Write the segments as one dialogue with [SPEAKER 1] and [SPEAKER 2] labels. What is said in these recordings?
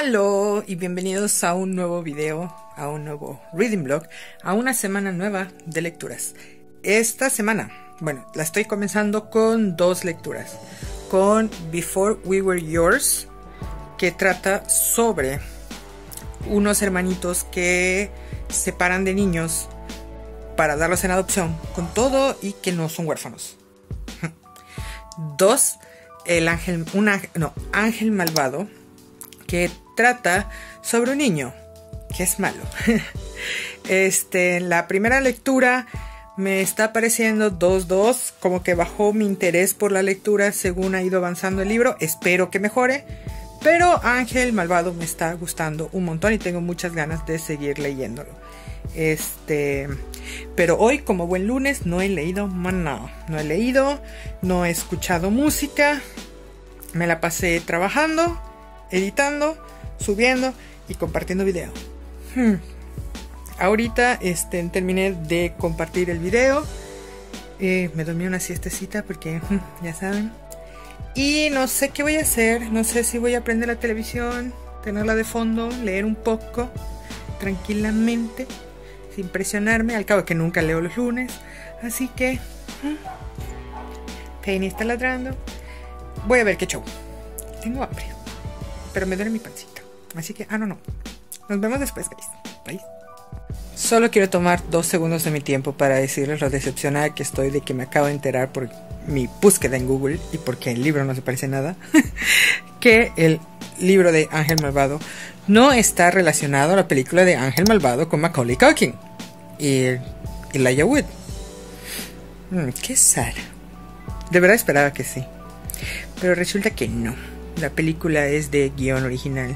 [SPEAKER 1] Aló y bienvenidos a un nuevo video, a un nuevo reading blog, a una semana nueva de lecturas. Esta semana, bueno, la estoy comenzando con dos lecturas. Con Before We Were Yours, que trata sobre unos hermanitos que se separan de niños para darlos en adopción con todo y que no son huérfanos. Dos, Ángel Malvado, que trata sobre un niño que es malo. La primera lectura me está pareciendo 2-2, como que bajó mi interés por la lectura según ha ido avanzando el libro. Espero que mejore, pero Ángel Malvado me está gustando un montón y tengo muchas ganas de seguir leyéndolo. Pero hoy, como buen lunes, no he leído nada. No he escuchado música. Me la pasé trabajando, editando, subiendo y compartiendo video. Ahorita terminé de compartir el video. Me dormí una siestecita porque ya saben. Y no sé qué voy a hacer. No sé si voy a prender la televisión, tenerla de fondo, leer un poco tranquilamente, sin presionarme. Al cabo que nunca leo los lunes. Así que Penny está ladrando. Voy a ver qué show. Tengo hambre, pero me duele mi pancita. Así que, no. Nos vemos después, guys. Bye. Solo quiero tomar 2 segundos de mi tiempo para decirles lo decepcionada que estoy de que me acabo de enterar por mi búsqueda en Google y porque el libro no se parece nada. Que el libro de Ángel Malvado no está relacionado a la película de Ángel Malvado con Macaulay Culkin y Elijah Wood. Qué sad. De verdad esperaba que sí, pero resulta que no. La película es de guión original.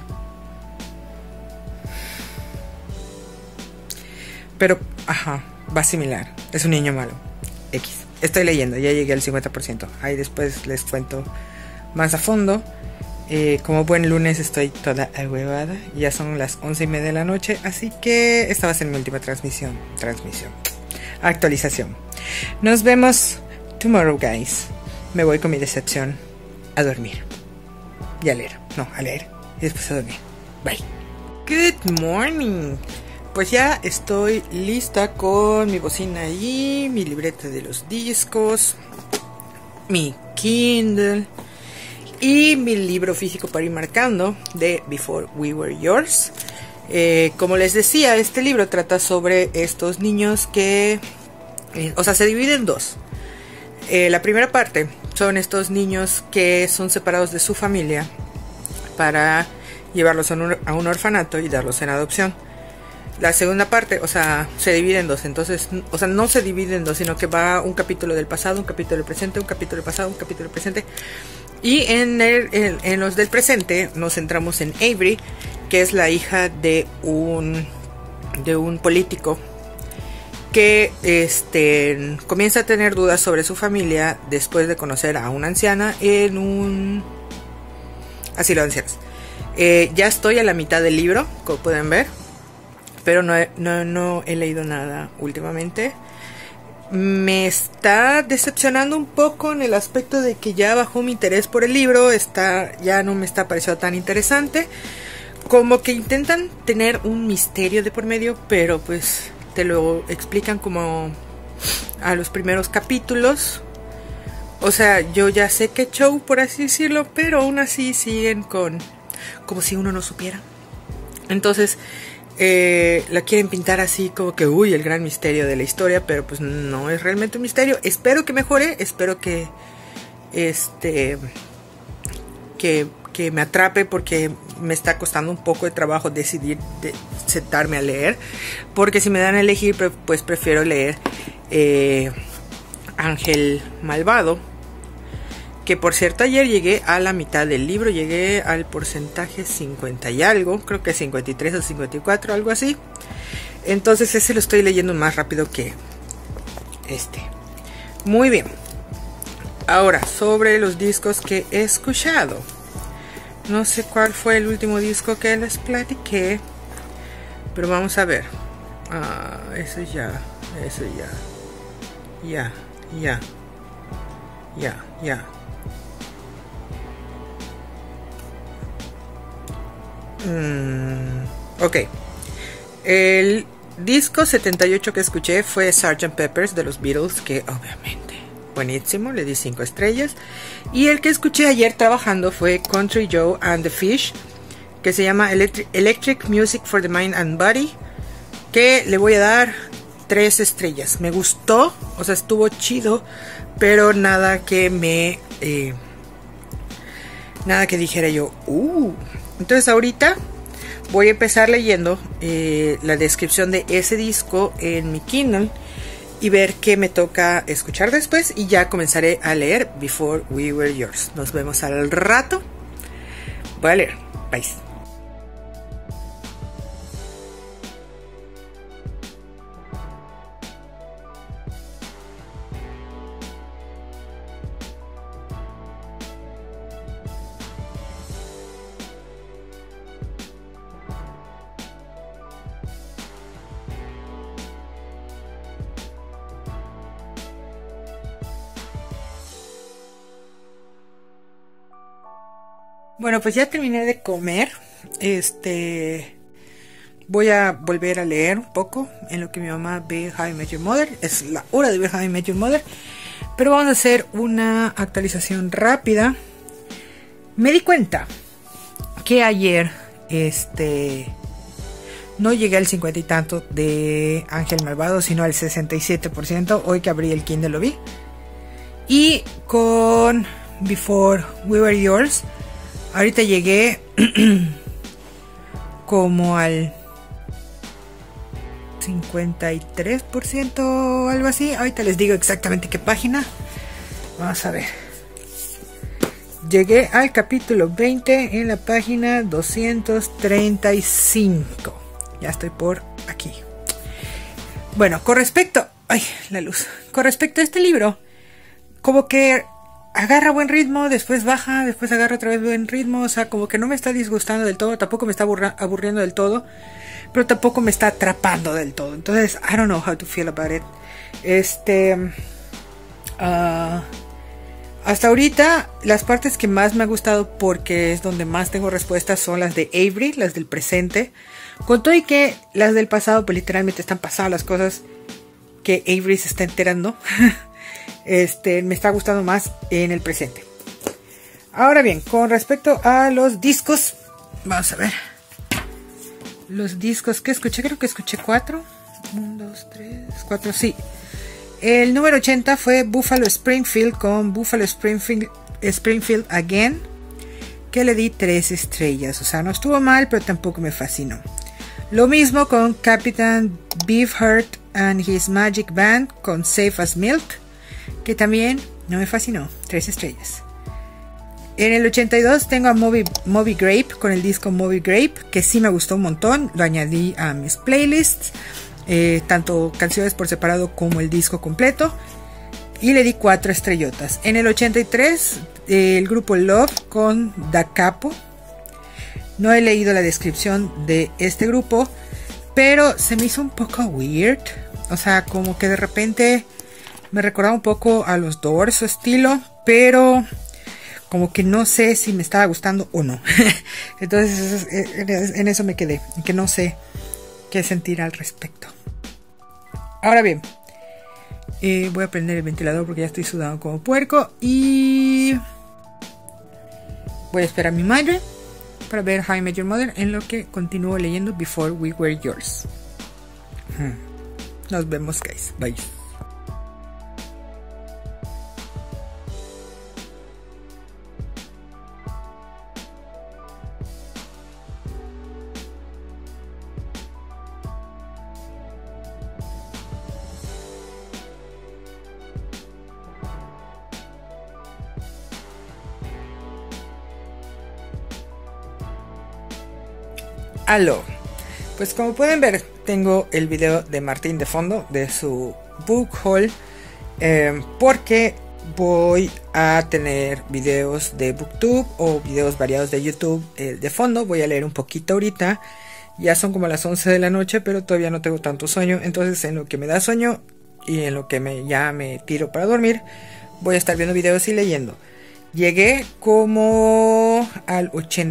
[SPEAKER 1] Pero, va similar. Es un niño malo. X. Estoy leyendo, ya llegué al 50%. Ahí después les cuento más a fondo. Como buen lunes estoy toda ahuevada. Ya son las 11:30 de la noche. Así que esta va a ser mi última transmisión. Actualización. Nos vemos tomorrow, guys. Me voy con mi decepción a dormir. Y a leer. No, a leer. Y después a dormir. Bye. Good morning. Pues ya estoy lista con mi bocina allí, mi libreta de los discos, mi Kindle y mi libro físico para ir marcando de Before We Were Yours. Como les decía, este libro trata sobre estos niños que, se divide en dos. La primera parte son estos niños que son separados de su familia para llevarlos a un orfanato y darlos en adopción. La segunda parte, se divide en dos. Entonces, no se divide en dos, sino que va un capítulo del pasado, un capítulo del presente, un capítulo del pasado, un capítulo del presente. Y en los del presente nos centramos en Avery, que es la hija de un político que comienza a tener dudas sobre su familia después de conocer a una anciana en un asilo de ancianos. Ya estoy a la mitad del libro, como pueden ver, pero no he leído nada últimamente. Me está decepcionando un poco en el aspecto de que ya bajó mi interés por el libro. Ya no me está pareciendo tan interesante. Como que intentan tener un misterio de por medio, pero pues te lo explican como a los primeros capítulos. Yo ya sé qué show, por así decirlo, pero aún así siguen como si uno no supiera. Entonces la quieren pintar así como que el gran misterio de la historia, pero pues no es realmente un misterio. Espero que mejore, espero que que me atrape, porque me está costando un poco de trabajo decidir de sentarme a leer, porque si me dan a elegir, pues prefiero leer Ángel Malvado, que por cierto ayer llegué a la mitad del libro, llegué al porcentaje 50 y algo, creo que 53 o 54, algo así. Entonces ese lo estoy leyendo más rápido que Muy bien. Ahora, sobre los discos que he escuchado. No sé cuál fue el último disco que les platiqué, pero vamos a ver. Ese ya. Ok. El disco 78 que escuché fue Sgt. Pepper's de los Beatles, que obviamente buenísimo, le di 5 estrellas. Y el que escuché ayer trabajando fue Country Joe and the Fish, que se llama Electric Music for the Mind and Body, que le voy a dar 3 estrellas. Me gustó, o sea, estuvo chido, pero nada que me... nada que dijera yo, Entonces ahorita voy a empezar leyendo la descripción de ese disco en mi Kindle y ver qué me toca escuchar después, y ya comenzaré a leer Before We Were Yours. Nos vemos al rato. Voy a leer. Bye. Bueno, pues ya terminé de comer. Voy a volver a leer un poco en lo que mi mamá ve How I Met Your Mother. Es la hora de ver How I Met Your Mother. Pero vamos a hacer una actualización rápida. Me di cuenta que ayer no llegué al 50 y tanto de Ángel Malvado, sino al 67%. Hoy que abrí el Kindle lo vi. Y con Before We Were Yours, ahorita llegué como al 53% o algo así. Ahorita les digo exactamente qué página. Vamos a ver. Llegué al capítulo 20 en la página 235. Ya estoy por aquí. Bueno, con respecto... Ay, la luz. Con respecto a este libro, como que agarra buen ritmo, después baja, después agarra otra vez buen ritmo. O sea, como que no me está disgustando del todo, tampoco me está aburriendo del todo, pero tampoco me está atrapando del todo. Entonces, I don't know how to feel about it. Hasta ahorita, las partes que más me ha gustado, porque es donde más tengo respuestas, son las de Avery, las del presente. Con todo y que las del pasado, pues literalmente están pasadas las cosas que Avery se está enterando. Me está gustando más en el presente. Ahora bien, con respecto a los discos, vamos a ver. Los discos que escuché, creo que escuché 4. 1, 2, 3, 4, sí. El número 80 fue Buffalo Springfield con Buffalo Springfield Again, que le di 3 estrellas. O sea, no estuvo mal, pero tampoco me fascinó. Lo mismo con Captain Beefheart and His Magic Band con Safe as Milk, que también no me fascinó, 3 estrellas. En el 82 tengo a Moby Grape con el disco Moby Grape, que sí me gustó un montón. Lo añadí a mis playlists, tanto canciones por separado como el disco completo, y le di 4 estrellotas. En el 83 el grupo Love con Da Capo. No he leído la descripción de este grupo, pero se me hizo un poco weird. O sea, como que de repente me recordaba un poco a los Doors, su estilo, pero como que no sé si me estaba gustando o no. Entonces en eso me quedé, en que no sé qué sentir al respecto. Ahora bien, voy a prender el ventilador porque ya estoy sudando como puerco, y voy a esperar a mi madre para ver How I Met Your Mother en lo que continúo leyendo Before We Were Yours. Nos vemos, guys. Bye. Aló. Pues como pueden ver, tengo el video de Martín de fondo de su book haul, porque voy a tener videos de BookTube o videos variados de YouTube de fondo. Voy a leer un poquito ahorita. Ya son como las 11 de la noche, pero todavía no tengo tanto sueño. Entonces, en lo que me da sueño y en lo que ya me tiro para dormir, voy a estar viendo videos y leyendo. Llegué como al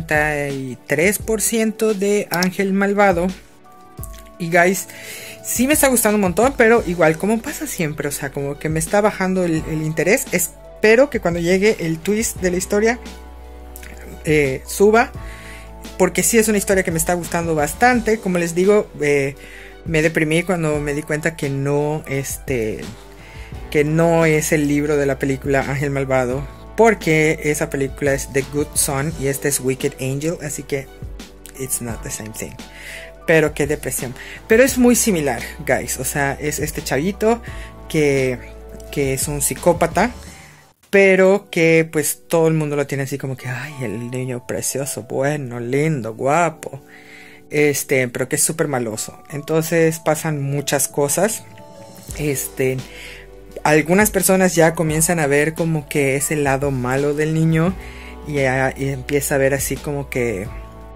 [SPEAKER 1] 83% de Ángel Malvado. Y guys, sí me está gustando un montón, pero igual como pasa siempre, o sea, como que me está bajando el interés. Espero que cuando llegue el twist de la historia suba, porque sí es una historia que me está gustando bastante. Como les digo, me deprimí cuando me di cuenta que no es el libro de la película Ángel Malvado, porque esa película es The Good Son y este es Wicked Angel, así que it's not the same thing. Pero qué depresión. Pero es muy similar, guys. O sea, es este chavito que es un psicópata, pero que pues todo el mundo lo tiene así como que, ay, el niño precioso, bueno, lindo, guapo. Pero que es súper maloso. Entonces pasan muchas cosas. Algunas personas ya comienzan a ver como que es el lado malo del niño. Y empieza a ver así como que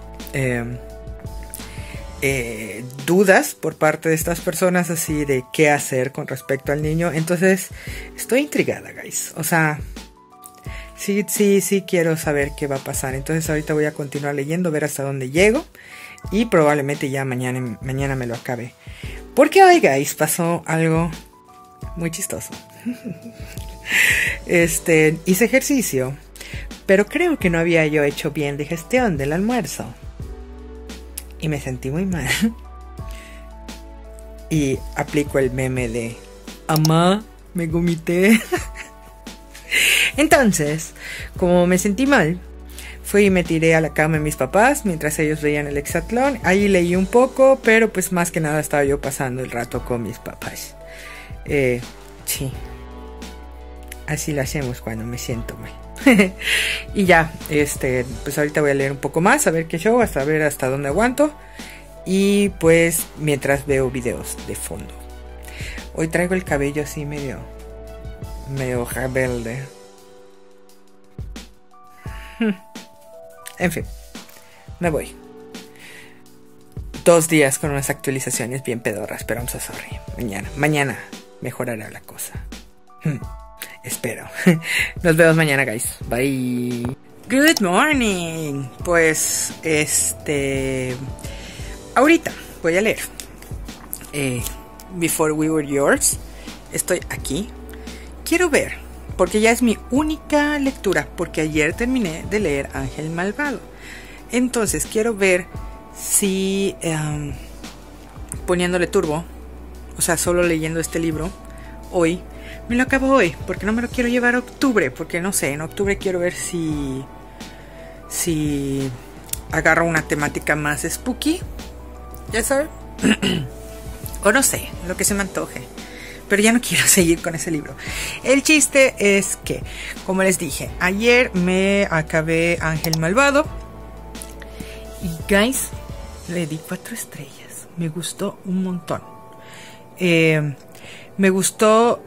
[SPEAKER 1] dudas por parte de estas personas así de qué hacer con respecto al niño. Entonces estoy intrigada, guys. O sea, sí quiero saber qué va a pasar. Entonces ahorita voy a continuar leyendo, ver hasta dónde llego, y probablemente ya mañana me lo acabe, porque hoy, guys, pasó algo muy chistoso. Hice ejercicio, pero creo que no había yo hecho bien digestión del almuerzo y me sentí muy mal. Y aplico el meme de amá, me vomité. Entonces, como me sentí mal, fui y me tiré a la cama de mis papás mientras ellos veían el hexatlón. Ahí leí un poco, pero pues más que nada estaba yo pasando el rato con mis papás. Sí, así lo hacemos cuando me siento mal. Y ya, pues ahorita voy a leer un poco más, a ver qué show, hasta ver hasta dónde aguanto. Y pues mientras veo videos de fondo. Hoy traigo el cabello así medio rebelde. En fin, me voy. 2 días con unas actualizaciones bien pedorras, pero I'm so sorry. Mañana mejorará la cosa. Espero. Nos vemos mañana, guys. Bye. Good morning. Pues, ahorita voy a leer Before We Were Yours. Estoy aquí. Quiero ver, porque ya es mi única lectura, porque ayer terminé de leer Ángel Malvado. Entonces quiero ver si poniéndole turbo, o sea, solo leyendo este libro hoy, me lo acabo hoy, porque no me lo quiero llevar a octubre, porque no sé, en octubre quiero ver si agarro una temática más spooky, ya saben, o no sé, lo que se me antoje. Pero ya no quiero seguir con ese libro. El chiste es que, como les dije, ayer me acabé Ángel Malvado. Y guys, le di 4 estrellas. Me gustó un montón. Me gustó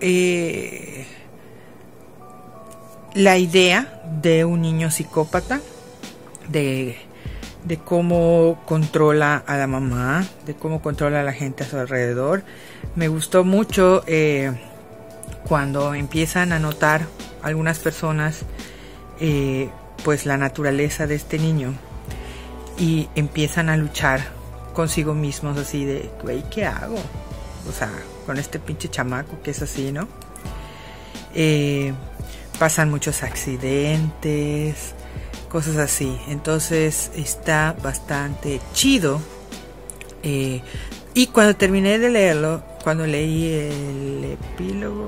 [SPEAKER 1] la idea de un niño psicópata. De cómo controla a la mamá, de cómo controla a la gente a su alrededor. Me gustó mucho cuando empiezan a notar algunas personas pues la naturaleza de este niño y empiezan a luchar consigo mismos así de, güey, ¿qué hago? O sea, con este pinche chamaco que es así, ¿no? Pasan muchos accidentes, cosas así. Entonces está bastante chido. Y cuando terminé de leerlo, cuando leí el epílogo,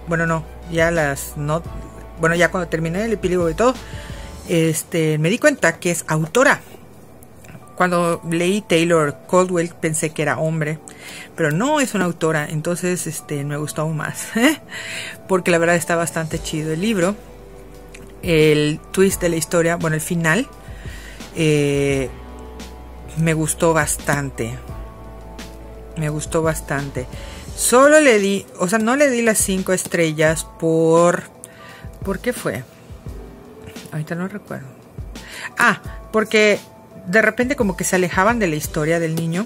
[SPEAKER 1] ya cuando terminé el epílogo de todo, me di cuenta que es autora. Cuando leí Taylor Caldwell pensé que era hombre, pero no, es una autora. Entonces me gustó aún más, porque la verdad está bastante chido el libro. El twist de la historia, bueno, el final, me gustó bastante. Solo le di, o sea, no le di las 5 estrellas ¿por qué fue? Ahorita no recuerdo. Porque de repente como que se alejaban de la historia del niño.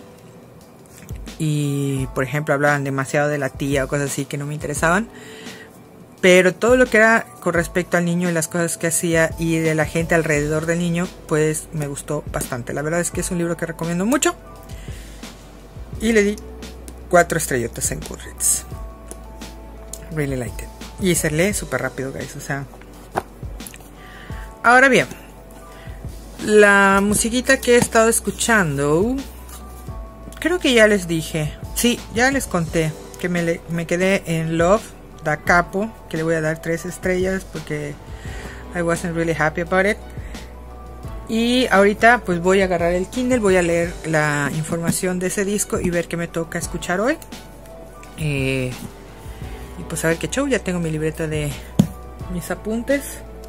[SPEAKER 1] Y, por ejemplo, hablaban demasiado de la tía o cosas así que no me interesaban. Pero todo lo que era con respecto al niño y las cosas que hacía y de la gente alrededor del niño, pues me gustó bastante. La verdad es que es un libro que recomiendo mucho. Y le di 4 estrellotas en Goodreads. Really liked it. Y se lee súper rápido, guys. O sea. Ahora bien. La musiquita que he estado escuchando. Creo que ya les dije. Sí, ya les conté. Que me quedé en Love Da Capo, que le voy a dar 3 estrellas porque I wasn't really happy about it. Y ahorita pues voy a agarrar el Kindle, voy a leer la información de ese disco y ver qué me toca escuchar hoy. Y pues a ver qué show, ya tengo mi libreta de mis apuntes.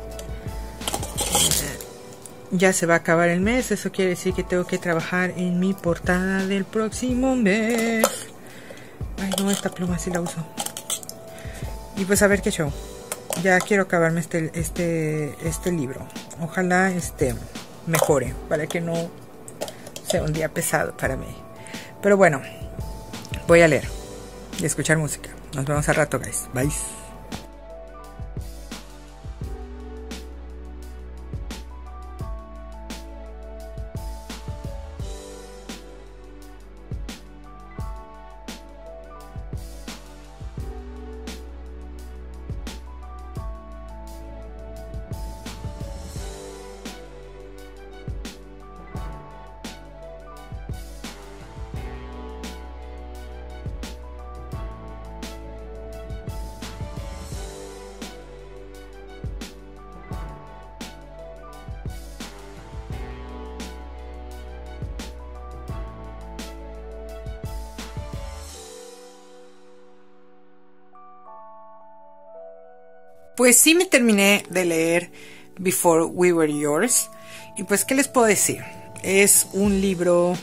[SPEAKER 1] Ya se va a acabar el mes, eso quiere decir que tengo que trabajar en mi portada del próximo mes. Ay no, esta pluma sí la uso. Y pues a ver qué show. Ya quiero acabarme este libro. Ojalá mejore para que no sea un día pesado para mí. Pero bueno, voy a leer y escuchar música. Nos vemos al rato, guys. Bye. Pues sí me terminé de leer Before We Were Yours. Y pues, ¿qué les puedo decir? Es un libro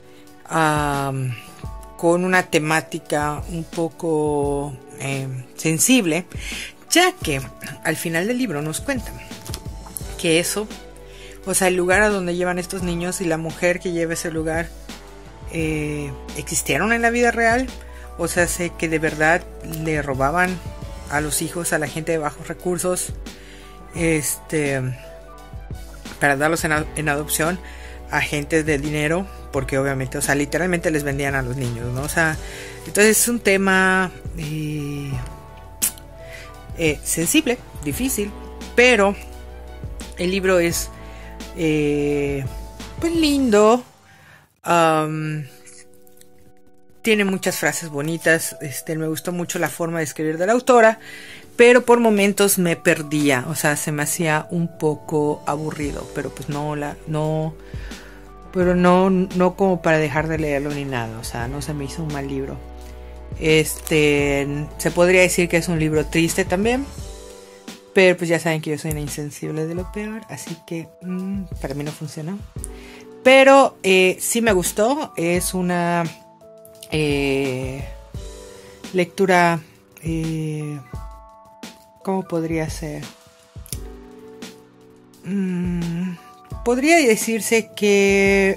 [SPEAKER 1] con una temática un poco sensible, ya que al final del libro nos cuentan que eso, o sea, el lugar a donde llevan estos niños y la mujer que lleva ese lugar existieron en la vida real. O sea, sé que de verdad le robaban a los hijos, a la gente de bajos recursos, para darlos en adopción a gente de dinero, porque obviamente, o sea, literalmente les vendían a los niños, ¿no? O sea, entonces es un tema sensible, difícil, pero el libro es pues lindo. Tiene muchas frases bonitas. Me gustó mucho la forma de escribir de la autora, pero por momentos me perdía, o sea, se me hacía un poco aburrido, pero pues no como para dejar de leerlo ni nada, o sea, no se me hizo un mal libro. Se podría decir que es un libro triste también, pero pues ya saben que yo soy una insensible de lo peor, así que para mí no funcionó. Pero sí me gustó, es una lectura, ¿cómo podría ser? Podría decirse que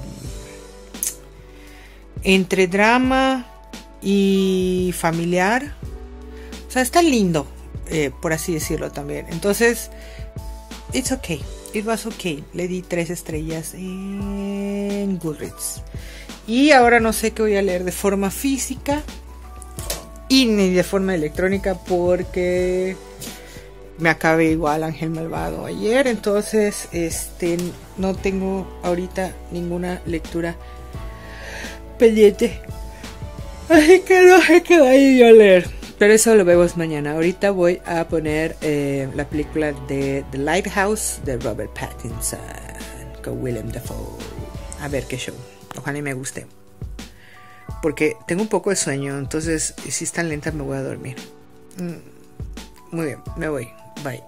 [SPEAKER 1] entre drama y familiar, o sea, está lindo, por así decirlo también. Entonces, it's okay, it was okay. Le di 3 estrellas en Goodreads. Y ahora no sé qué voy a leer de forma física y ni de forma electrónica, porque me acabé igual Ángel Malvado ayer. Entonces no tengo ahorita ninguna lectura pendiente, así que no sé qué voy a ir a leer, pero eso lo vemos mañana. Ahorita voy a poner la película de The Lighthouse de Robert Pattinson con Willem Dafoe. A ver qué show. Ojalá y me guste, porque tengo un poco de sueño, entonces si es tan lenta me voy a dormir. Muy bien, me voy. Bye.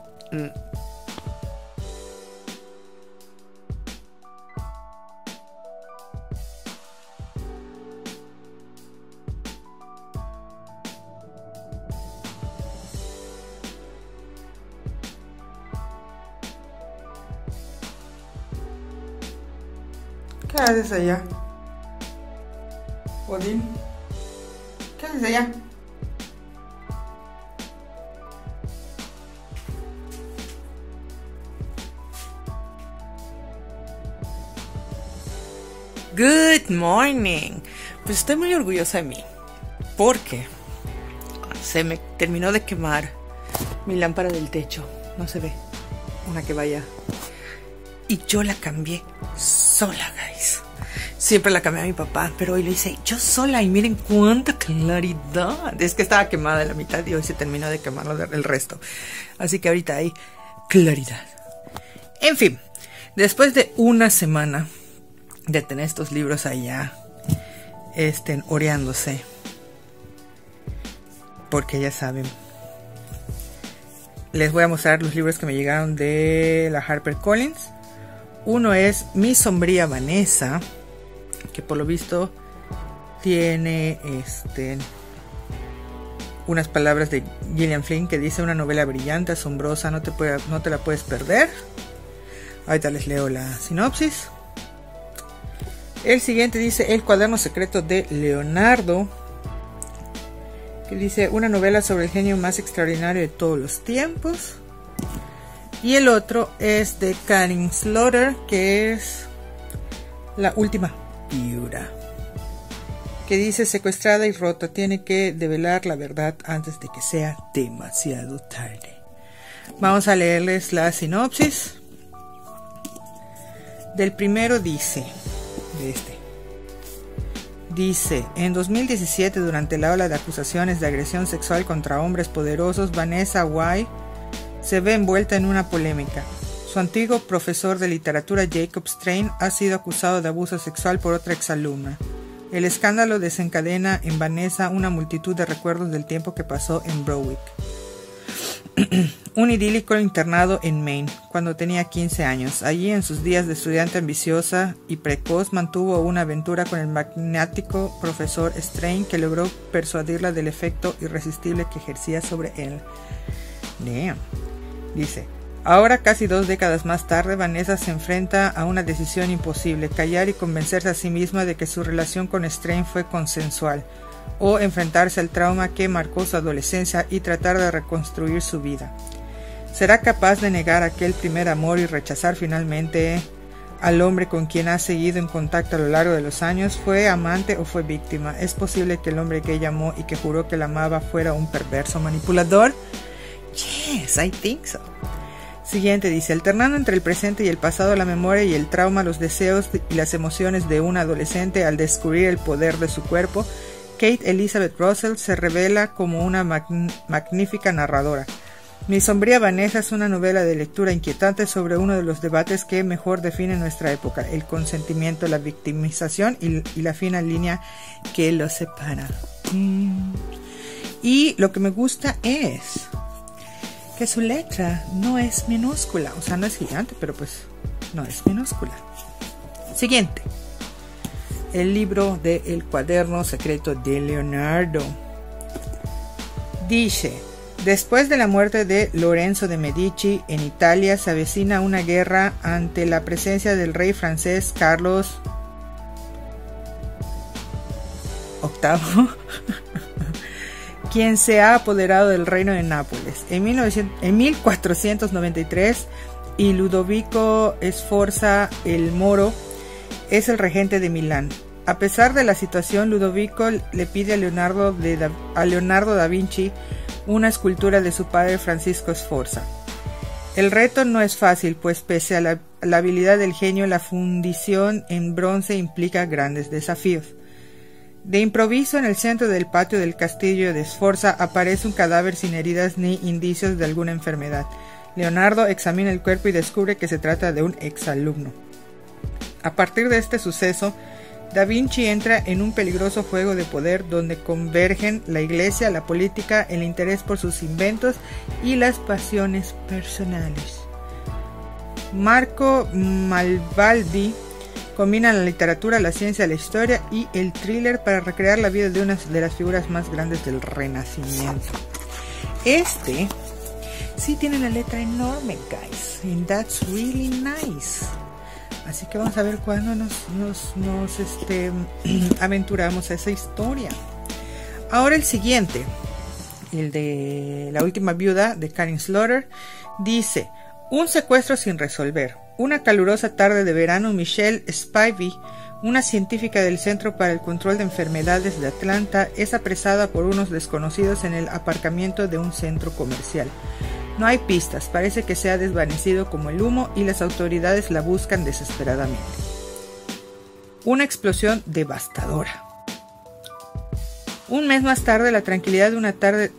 [SPEAKER 1] ¿Qué haces allá? Odín, ¿qué haces allá? Good morning. Pues estoy muy orgullosa de mí porque se me terminó de quemar mi lámpara del techo. No se ve una que vaya. Y yo la cambié sola, guys. Siempre la cambié a mi papá, pero hoy lo hice yo sola y miren cuánta claridad. Es que estaba quemada la mitad y hoy se terminó de quemar el resto. Así que ahorita hay claridad. En fin, después de una semana de tener estos libros allá, oreándose, porque ya saben, les voy a mostrar los libros que me llegaron de la HarperCollins. Uno es Mi sombría Vanessa, que por lo visto tiene unas palabras de Gillian Flynn que dice: una novela brillante, asombrosa, no te la puedes perder. Ahorita les leo la sinopsis. El siguiente dice El cuaderno secreto de Leonardo, que dice una novela sobre el genio más extraordinario de todos los tiempos. Y el otro es de Karin Slaughter, que es La última viuda, que dice: secuestrada y rota, tiene que develar la verdad antes de que sea demasiado tarde. Vamos a leerles la sinopsis. Del primero dice, en 2017, durante la ola de acusaciones de agresión sexual contra hombres poderosos, Vanessa White se ve envuelta en una polémica. Su antiguo profesor de literatura, Jacob Strain, ha sido acusado de abuso sexual por otra exalumna. El escándalo desencadena en Vanessa una multitud de recuerdos del tiempo que pasó en Browick, un idílico internado en Maine, cuando tenía 15 años. Allí, en sus días de estudiante ambiciosa y precoz, mantuvo una aventura con el magnático profesor Strain, que logró persuadirla del efecto irresistible que ejercía sobre él. Damn. Dice: ahora, casi 2 décadas más tarde, Vanessa se enfrenta a una decisión imposible: callar y convencerse a sí misma de que su relación con Strain fue consensual, o enfrentarse al trauma que marcó su adolescencia y tratar de reconstruir su vida. ¿Será capaz de negar aquel primer amor y rechazar finalmente al hombre con quien ha seguido en contacto a lo largo de los años? ¿Fue amante o fue víctima? ¿Es posible que el hombre que ella amó y que juró que la amaba fuera un perverso manipulador? Yes, I think so. Siguiente dice: alternando entre el presente y el pasado, la memoria y el trauma, los deseos y las emociones de una adolescente al descubrir el poder de su cuerpo, Kate Elizabeth Russell se revela como una magnífica narradora. Mi sombría Vanessa es una novela de lectura inquietante sobre uno de los debates que mejor definen nuestra época: el consentimiento, la victimización y la fina línea que los separa. Y lo que me gusta es que su letra no es minúscula, o sea, no es gigante, pero pues no es minúscula. Siguiente. El libro de El cuaderno secreto de Leonardo. Dice: después de la muerte de Lorenzo de Medici, en Italia se avecina una guerra ante la presencia del rey francés Carlos VIII, quien se ha apoderado del reino de Nápoles. En 1493, y Ludovico Sforza el Moro es el regente de Milán. A pesar de la situación, Ludovico le pide a Leonardo da Vinci una escultura de su padre Francisco Sforza. El reto no es fácil, pues pese a la habilidad del genio, la fundición en bronce implica grandes desafíos. De improviso, en el centro del patio del castillo de Sforza aparece un cadáver sin heridas ni indicios de alguna enfermedad. Leonardo examina el cuerpo y descubre que se trata de un exalumno. A partir de este suceso, Da Vinci entra en un peligroso juego de poder donde convergen la iglesia, la política, el interés por sus inventos y las pasiones personales. Marco Malvaldi combina la literatura, la ciencia, la historia y el thriller para recrear la vida de una de las figuras más grandes del Renacimiento. Este sí tiene la letra enorme, guys, and that's really nice. Así que vamos a ver cuándo nos aventuramos a esa historia. Ahora el siguiente, el de La última viuda, de Karin Slaughter, dice: un secuestro sin resolver. Una calurosa tarde de verano, Michelle Spivey, Una científica del Centro para el Control de Enfermedades de Atlanta es apresada por unos desconocidos en el aparcamiento de un centro comercial. No hay pistas, parece que se ha desvanecido como el humo y las autoridades la buscan desesperadamente. Una explosión devastadora. Un mes más tarde, la tranquilidad de una tarde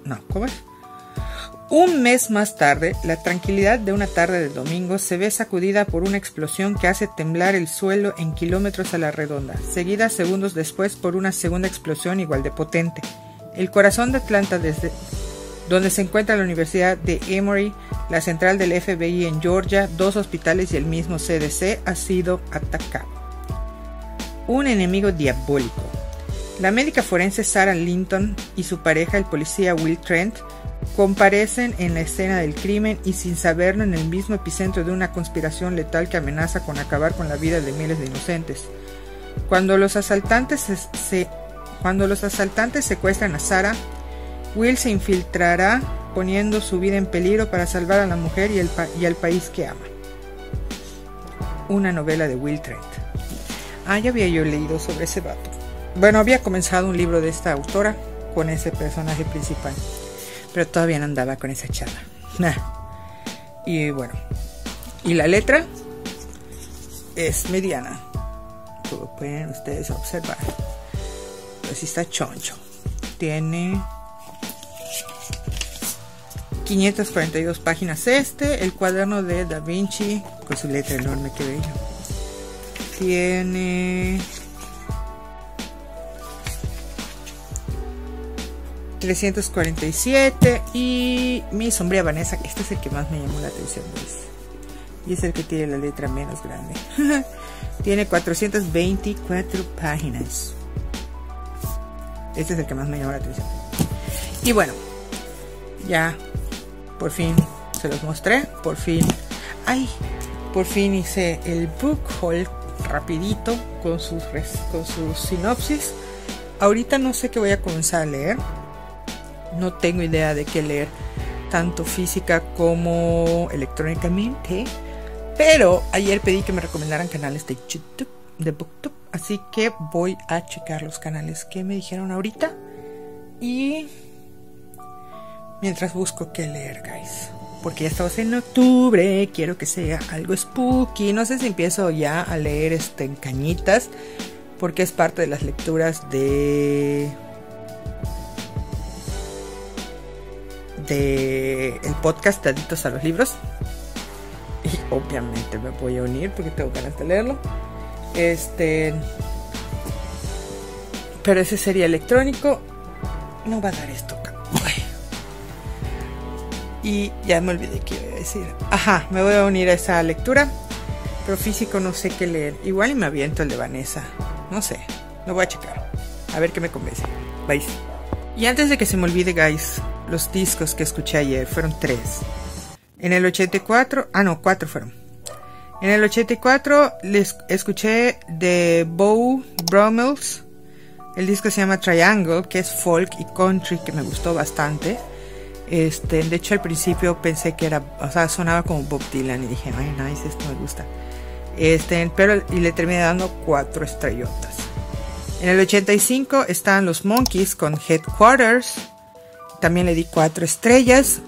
[SPEAKER 1] de domingo se ve sacudida por una explosión que hace temblar el suelo en kilómetros a la redonda, seguida segundos después por una segunda explosión igual de potente. El corazón de Atlanta, desde donde se encuentra la Universidad de Emory, la central del FBI en Georgia, 2 hospitales y el mismo CDC, ha sido atacado. Un enemigo diabólico. La médica forense Sarah Linton y su pareja, el policía Will Trent, comparecen en la escena del crimen y, sin saberlo, en el mismo epicentro de una conspiración letal que amenaza con acabar con la vida de miles de inocentes. Cuando los asaltantes secuestran a Sarah, Will se infiltrará poniendo su vida en peligro para salvar a la mujer y al país que ama. Una novela de Will Trent. Ya había yo leído sobre ese vato. Bueno, había comenzado un libro de esta autora con ese personaje principal, pero todavía no andaba con esa chava. Y bueno, y la letra es mediana, como pueden ustedes observar. Pero sí está choncho. Tiene 542 páginas el cuaderno de Da Vinci, con su letra enorme, que bello. Tiene 347 y mi sombría Vanessa, este es el que más me llamó la atención, ¿ves? Y es el que tiene la letra menos grande. Tiene 424 páginas. Este es el que más me llamó la atención. Y bueno, ya por fin se los mostré. Por fin hice el book haul rapidito con sus sinopsis. Ahorita no sé qué voy a comenzar a leer. No tengo idea de qué leer, tanto física como electrónicamente. Pero ayer pedí que me recomendaran canales de YouTube, de BookTube. Así que voy a checar los canales que me dijeron ahorita. Y mientras busco qué leer, guys. Porque ya estamos en octubre, quiero que sea algo spooky. No sé si empiezo ya a leer en cañitas, porque es parte de las lecturas de el podcast de Adictos a los Libros. Y obviamente me voy a unir porque tengo ganas de leerlo. Pero ese sería electrónico. No va a dar esto. Y ya me olvidé qué iba a decir. Me voy a unir a esa lectura. Pero físico no sé qué leer. Igual y me aviento el de Vanessa. No sé. Lo voy a checar. A ver qué me convence. Bye. Y antes de que se me olvide, guys, los discos que escuché ayer fueron 3. En el 84... 4 fueron. En el 84 les escuché de Beau Brummels. El disco se llama Triangle, que es folk y country, que me gustó bastante. De hecho al principio pensé que era, sonaba como Bob Dylan y dije, ay, nice, esto me gusta. Pero le terminé dando 4 estrellotas. En el 85 están los Monkees con Headquarters. También le di 4 estrellas.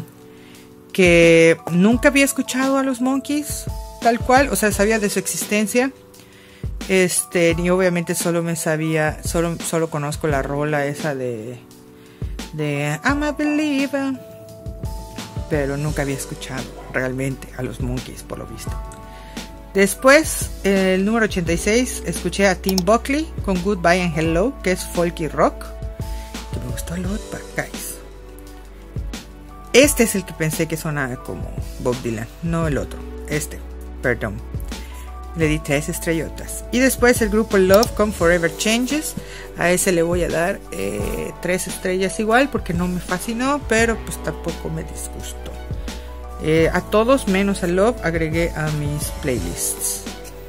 [SPEAKER 1] Que nunca había escuchado a los Monkees tal cual, sabía de su existencia. Y obviamente solo conozco la rola esa de I'm a Believer, pero nunca había escuchado realmente a los Monkees, por lo visto. Después, el número 86, escuché a Tim Buckley con Goodbye and Hello, que es folk y rock, que me gustó a lot, guys. Este es el que pensé que sonaba como Bob Dylan, no el otro, perdón. Le di 3 estrellotas. Y después el grupo Love con Forever Changes. A ese le voy a dar 3 estrellas igual, porque no me fascinó, pero pues tampoco me disgustó. A todos menos a Love agregué a mis playlists.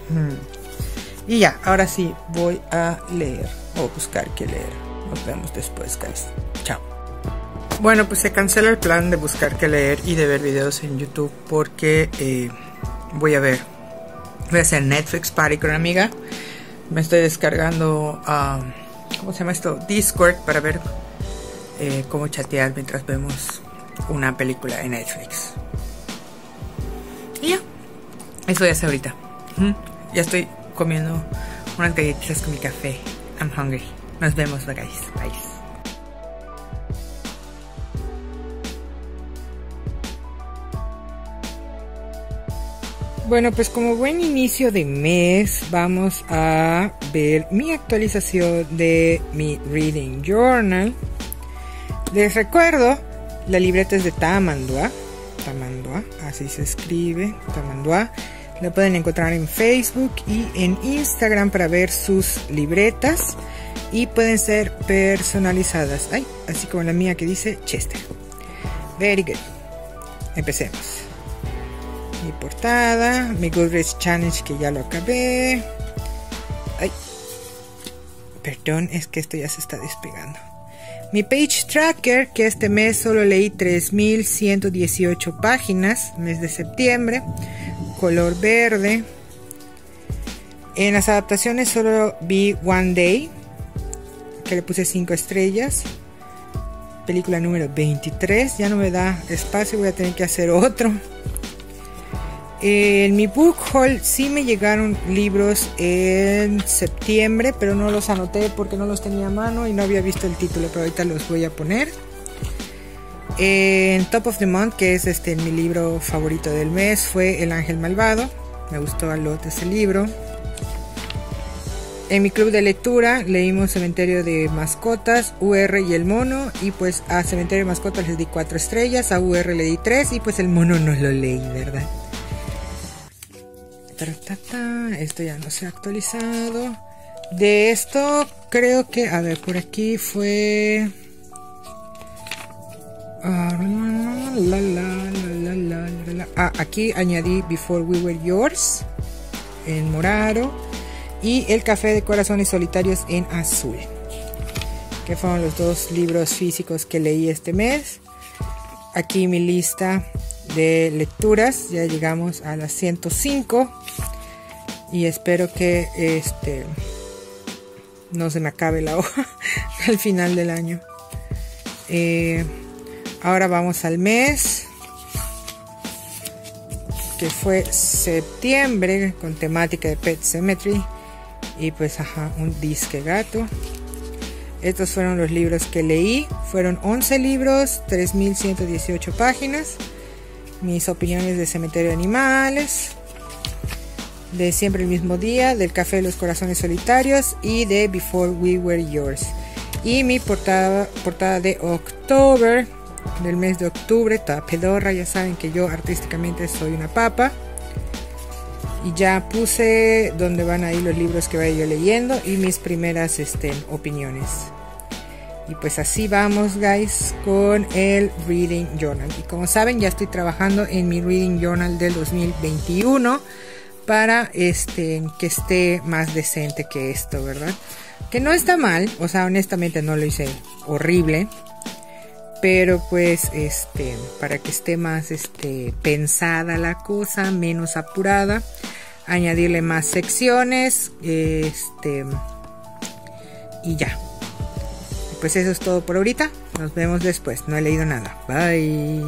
[SPEAKER 1] Y ya, ahora sí voy a leer o buscar qué leer. Nos vemos después, guys. Chao. Bueno, pues se cancela el plan de buscar qué leer y de ver videos en YouTube, porque voy a hacer Netflix party con una amiga. Me estoy descargando, ¿cómo se llama esto? Discord, para ver cómo chatear mientras vemos una película en Netflix. Y ya, eso ya es ahorita. Ya estoy comiendo unas galletitas con mi café. I'm hungry. Nos vemos, guys. Bye. Bueno, pues como buen inicio de mes, vamos a ver mi actualización de mi Reading Journal. Les recuerdo, la libreta es de Tamandua, así se escribe, Tamandua. La pueden encontrar en Facebook y en Instagram para ver sus libretas y pueden ser personalizadas. Ay, así como la mía que dice Chester. Very good. Empecemos. Mi portada, mi Goodreads Challenge que ya lo acabé. Ay, perdón, es que esto ya se está despegando. Mi Page Tracker, que este mes solo leí 3118 páginas, mes de septiembre, color verde. En las adaptaciones solo vi One Day, que le puse 5 estrellas. Película número 23, ya no me da espacio, voy a tener que hacer otro. En mi book haul sí me llegaron libros en septiembre, pero no los anoté porque no los tenía a mano y no había visto el título, pero ahorita los voy a poner. En Top of the Month, que es mi libro favorito del mes, fue El Ángel Malvado. Me gustó a lot ese libro. En mi club de lectura leímos Cementerio de Mascotas, UR y El Mono, y pues a Cementerio de Mascotas les di 4 estrellas, a UR le di 3 y pues El Mono no lo leí, ¿verdad? Esto ya no se ha actualizado. De esto creo que, a ver, por aquí fue aquí añadí Before We Were Yours en morado y El Café de Corazones Solitarios en azul, que fueron los 2 libros físicos que leí este mes. Aquí mi lista de lecturas, ya llegamos a las 105 y espero que no se me acabe la hoja al final del año. Ahora vamos al mes, que fue septiembre, con temática de Pet Sematary y pues un disque gato. Estos fueron los libros que leí, fueron 11 libros, 3118 páginas. Mis opiniones de Cementerio de Animales, de Siempre el Mismo Día, del Café de los Corazones Solitarios y de Before We Were Yours. Y mi portada de octubre, del mes de octubre, toda pedorra. Ya saben que yo artísticamente soy una papa. Y ya puse donde van a ir los libros que vaya yo leyendo y mis primeras opiniones. Y pues así vamos, guys, con el Reading Journal. Y como saben, ya estoy trabajando en mi Reading Journal del 2021 para que esté más decente que esto, ¿verdad? Que no está mal, o sea, honestamente no lo hice horrible, pero pues para que esté más pensada la cosa, menos apurada, añadirle más secciones, y ya. Pues eso es todo por ahorita. Nos vemos después. No he leído nada. Bye.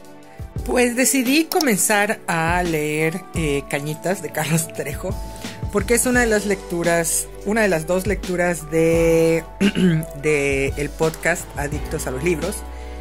[SPEAKER 1] Pues decidí comenzar a leer Cañitas de Carlos Trejo, porque es una de las dos lecturas de el podcast Adictos a los Libros.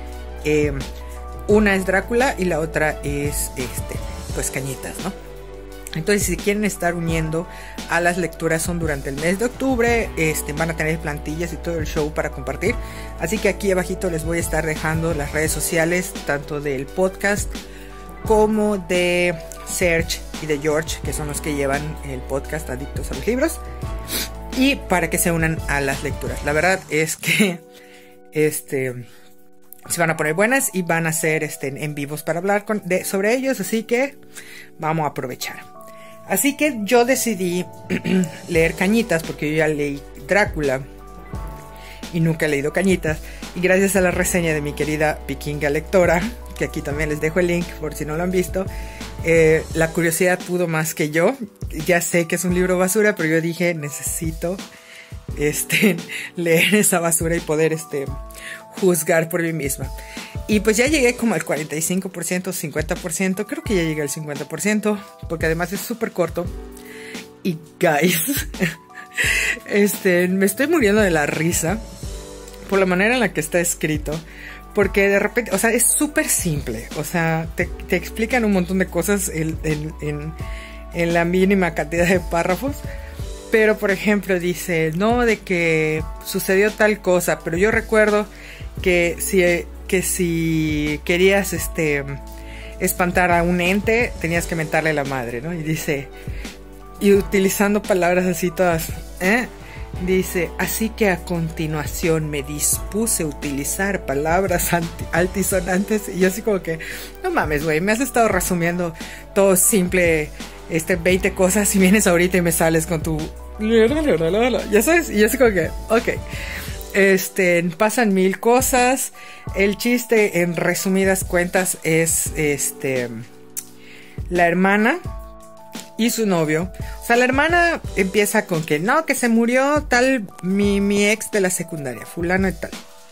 [SPEAKER 1] Una es Drácula y la otra es pues Cañitas, ¿no? Entonces, si quieren estar uniendo a las lecturas, son durante el mes de octubre. Van a tener plantillas y todo el show para compartir. Así que aquí abajito les voy a estar dejando las redes sociales, tanto del podcast como de Serge y de George, que son los que llevan el podcast Adictos a los Libros, y para que se unan a las lecturas. La verdad es que se van a poner buenas y van a ser en vivos para hablar sobre ellos, así que vamos a aprovechar. Así que yo decidí leer Cañitas, porque yo ya leí Drácula y nunca he leído Cañitas, y gracias a la reseña de mi querida Vikinga lectora, que aquí también les dejo el link por si no lo han visto, la curiosidad pudo más que yo. Ya sé que es un libro basura, pero yo dije, necesito leer esa basura y poder juzgar por mí misma. Y pues ya llegué como al 45%, 50%, creo que ya llegué al 50%, porque además es súper corto. Y guys, me estoy muriendo de la risa por la manera en la que está escrito, porque de repente, o sea, es súper simple, o sea, te explican un montón de cosas en la mínima cantidad de párrafos. Pero por ejemplo dice, no, de que sucedió tal cosa, pero yo recuerdo que si querías espantar a un ente, tenías que mentarle la madre, ¿no? Y dice, y utilizando palabras así todas, dice, así que a continuación me dispuse a utilizar palabras altisonantes. Y yo así como que, no mames, güey, me has estado resumiendo todo simple, 20 cosas, y vienes ahorita y me sales con tu... ya sabes, y yo así como que, ok. Pasan mil cosas. El chiste, en resumidas cuentas, es la hermana y su novio. O sea, la hermana empieza con que no, que se murió tal mi ex de la secundaria, fulano y tal.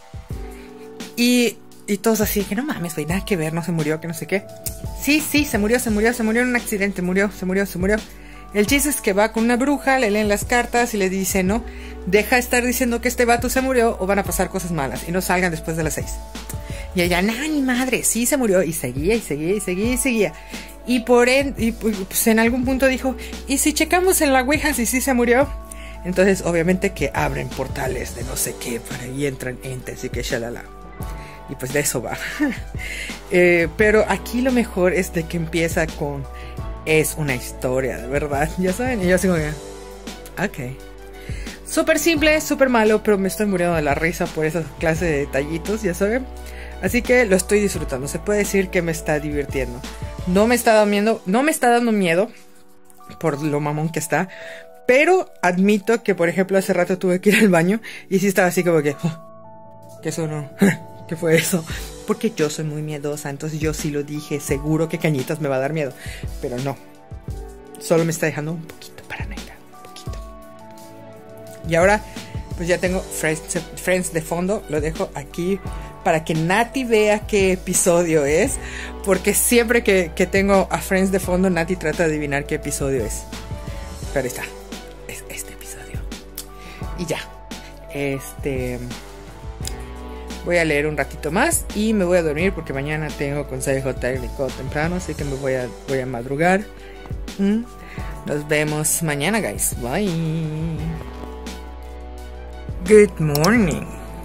[SPEAKER 1] Y todos así, que no mames, güey, nada que ver, no se murió, que no sé qué. Sí, se murió en un accidente, se murió. El chiste es que va con una bruja, le leen las cartas y le dice, no, deja de estar diciendo que este vato se murió o van a pasar cosas malas y no salgan después de las 6. Y ella, no, ni madre, sí se murió, y seguía. Y pues en algún punto dijo, ¿y si checamos en la Ouija si sí se murió? Entonces obviamente que abren portales de no sé qué para y entran entes y que shalala. Y pues de eso va. Pero aquí lo mejor es de que empieza con, es una historia de verdad, ya saben. Y yo así como, ok. Súper simple, súper malo, pero me estoy muriendo de la risa por esa clase de detallitos, ya saben. Así que lo estoy disfrutando, se puede decir que me está divirtiendo. No me está dando miedo por lo mamón que está, pero admito que, por ejemplo, hace rato tuve que ir al baño y sí estaba así como que, ¿qué sonó? ¿Qué fue eso? Porque yo soy muy miedosa, entonces yo sí lo dije, seguro que Cañitas me va a dar miedo, pero no, solo me está dejando un poquito paranoica, un poquito. Y ahora pues ya tengo Friends de fondo, lo dejo aquí para que Nati vea qué episodio es, porque siempre que tengo a Friends de fondo, Nati trata de adivinar qué episodio es. Pero está, es este episodio. Y ya, voy a leer un ratito más y me voy a dormir porque mañana tengo consejo técnico temprano, así que voy a madrugar. Nos vemos mañana, guys. Bye. Good morning.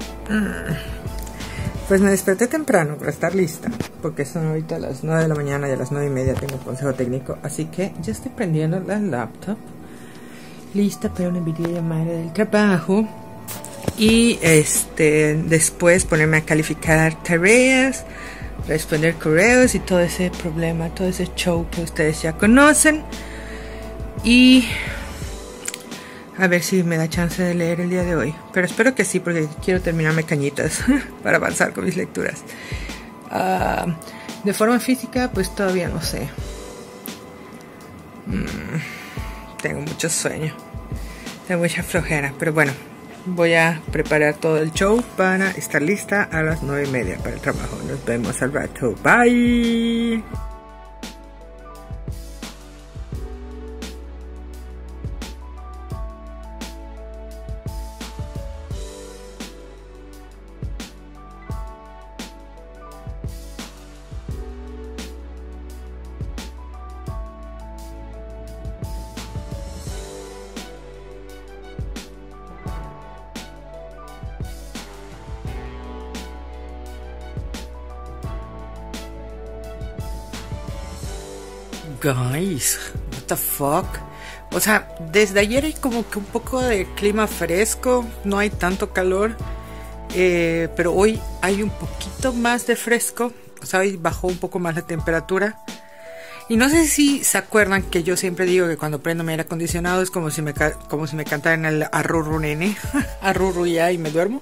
[SPEAKER 1] Pues me desperté temprano para estar lista, porque son ahorita las 9 de la mañana y a las 9:30 tengo consejo técnico, así que ya estoy prendiendo la laptop, lista para una videollamada del trabajo. Y después ponerme a calificar tareas, responder correos y todo ese problema, todo ese show que ustedes ya conocen. Y a ver si me da chance de leer el día de hoy. Pero espero que sí, porque quiero terminarme Cañitas para avanzar con mis lecturas. De forma física, pues todavía no sé. Tengo mucho sueño. Tengo mucha flojera, pero bueno. Voy a preparar todo el show para estar lista a las 9:30 para el trabajo. Nos vemos al rato. Bye. Guys, what the fuck. O sea, desde ayer hay como que un poco de clima fresco, no hay tanto calor, pero hoy hay un poquito más de fresco, o sea, hoy bajó un poco más la temperatura. Y no sé si se acuerdan que yo siempre digo que cuando prendo mi aire acondicionado es como si me cantaran el arrurru nene, arrurru ya, y me duermo.